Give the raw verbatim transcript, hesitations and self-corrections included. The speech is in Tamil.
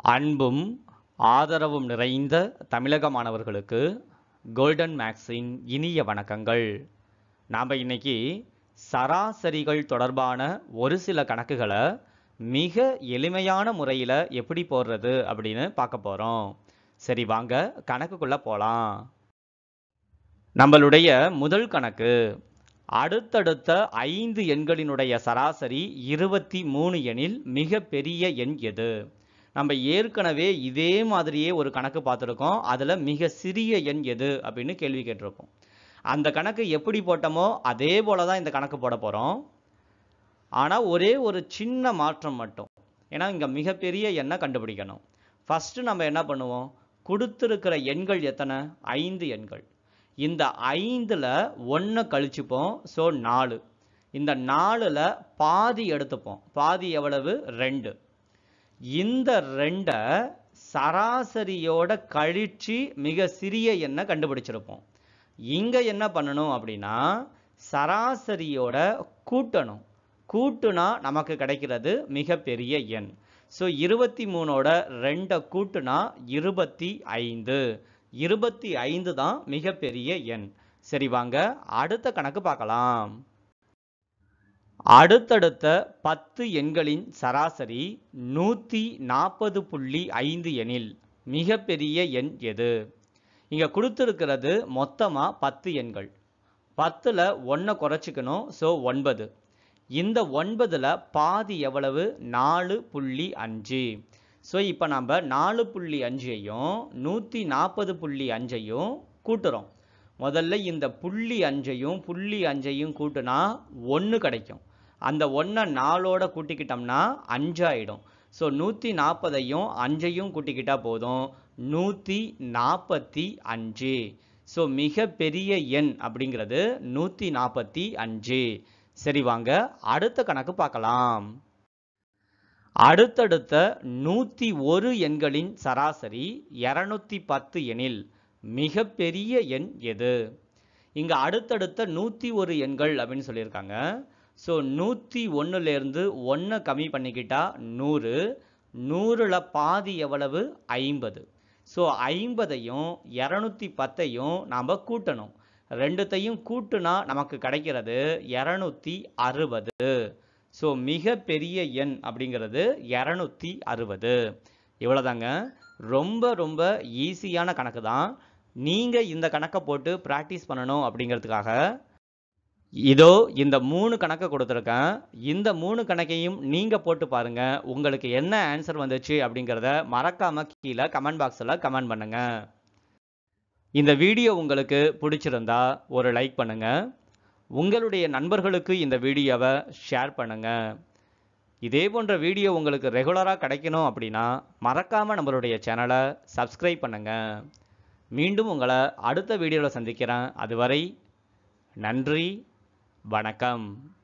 அன்பும் ஆதரவும் நிறைந்த தமிழக மாணவர்களுக்கு கோல்டன் மேக்ஸின் இனிய வணக்கங்கள். நாம் இன்னைக்கு சராசரிகள் தொடர்பான ஒரு சில கணக்குகளை மிக எளிமையான முறையில் எப்படி போடுறது அப்படின்னு பார்க்க போகிறோம். சரி, வாங்க கணக்குக்குள்ளே போகலாம். நம்மளுடைய முதல் கணக்கு, அடுத்தடுத்த ஐந்து எண்களினுடைய சராசரி இருபத்தி மூணு எனில் மிக பெரிய எண் எது? நம்ம ஏற்கனவே இதே மாதிரியே ஒரு கணக்கு பார்த்துருக்கோம். அதில் மிக சிறிய எண் எது அப்படின்னு கேள்வி கேட்டிருப்போம். அந்த கணக்கு எப்படி போட்டோமோ அதே போல தான் இந்த கணக்கு போட போகிறோம். ஆனால் ஒரே ஒரு சின்ன மாற்றம் மட்டும். ஏன்னா இங்கே மிகப்பெரிய எண்ணை கண்டுபிடிக்கணும். ஃபஸ்ட்டு நம்ம என்ன பண்ணுவோம், கொடுத்துருக்கிற எண்கள் எத்தனை? ஐந்து எண்கள். இந்த ஐந்தில் ஒன்றை கழிச்சுப்போம். ஸோ நாலு. இந்த நாலில் பாதி எடுத்துப்போம். பாதி எவ்வளவு? ரெண்டு. இந்த ரெண்டை சராசரியோட கழிச்சு மிக சிறிய எண்ணை கண்டுபிடிச்சிருப்போம். இங்கே என்ன பண்ணணும் அப்படின்னா சராசரியோட கூட்டணும். கூட்டுனா நமக்கு கிடைக்கிறது மிகப்பெரிய எண். ஸோ இருபத்தி மூணோட ரெண்டை கூட்டுனா இருபத்தி ஐந்து. இருபத்தி ஐந்து தான் மிகப்பெரிய எண். சரி, வாங்க அடுத்த கணக்கு பார்க்கலாம். அடுத்தடுத்த பத்து எண்களின் சராசரி நூற்றி நாற்பது புள்ளி ஐந்து எனில் மிகப்பெரிய எண் எது? இங்கே கொடுத்துருக்கிறது மொத்தமாக பத்து எண்கள். பத்தில் ஒன்றை குறைச்சிக்கணும். ஸோ ஒன்பது. இந்த ஒன்பதில் பாதி எவ்வளவு? நாலு புள்ளி அஞ்சு. ஸோ இப்போ நம்ம நாலு புள்ளி அஞ்சையும் நூற்றி நாற்பது புள்ளி அஞ்சையும் கூட்டுறோம். முதல்ல இந்த புள்ளி அஞ்சையும் புள்ளி அஞ்சையும் கூட்டுனா ஒன்று கிடைக்கும். அந்த ஒன்றை நாலோட கூட்டிக்கிட்டோம்னா அஞ்சாயிடும். ஸோ நூற்றி நாற்பதையும் அஞ்சையும் கூட்டிக்கிட்டா போதும், நூற்றி நாற்பத்தி அஞ்சு. ஸோ மிக பெரிய எண் அப்படிங்கிறது நூற்றி நாற்பத்தி அஞ்சு. சரி, வாங்க அடுத்த கணக்கு பார்க்கலாம். அடுத்தடுத்த நூற்றி ஒரு எண்களின் சராசரி இருநூத்தி பத்து எனில் மிகப்பெரிய எண் எது? இங்கே அடுத்தடுத்த நூற்றி ஒரு எண்கள் அப்படின்னு சொல்லியிருக்காங்க. ஸோ நூற்றி ஒன்றுலேருந்து ஒன்றை கம்மி பண்ணிக்கிட்டா நூறு. நூறில் பாதி எவ்வளவு? ஐம்பது. ஸோ ஐம்பதையும் இரநூத்தி பத்தையும் நாம் கூட்டணும். ரெண்டுத்தையும் கூட்டுனா நமக்கு கிடைக்கிறது இரநூத்தி அறுபது. ஸோ மிக பெரிய எண் அப்படிங்கிறது இரநூத்தி அறுபது. இவ்வளோதாங்க. ரொம்ப ரொம்ப ஈஸியான கணக்கு தான். நீங்கள் இந்த கணக்கை போட்டு ப்ராக்டிஸ் பண்ணணும் அப்படிங்கிறதுக்காக இதோ இந்த மூணு கணக்கை கொடுத்துருக்கேன். இந்த மூணு கணக்கையும் நீங்கள் போட்டு பாருங்கள். உங்களுக்கு என்ன ஆன்சர் வந்துச்சு அப்படிங்கிறத மறக்காமல் கீழே கமெண்ட் பாக்ஸில் கமெண்ட் பண்ணுங்கள். இந்த வீடியோ உங்களுக்கு பிடிச்சிருந்தா ஒரு லைக் பண்ணுங்கள். உங்களுடைய நண்பர்களுக்கு இந்த வீடியோவை ஷேர் பண்ணுங்கள். இதே போன்ற வீடியோ உங்களுக்கு ரெகுலராக கிடைக்கணும் அப்படின்னா மறக்காமல் நம்மளுடைய சேனலை சப்ஸ்கிரைப் பண்ணுங்கள். மீண்டும் உங்களை அடுத்த வீடியோவில் சந்திக்கிறேன். அதுவரை நன்றி, வணக்கம்.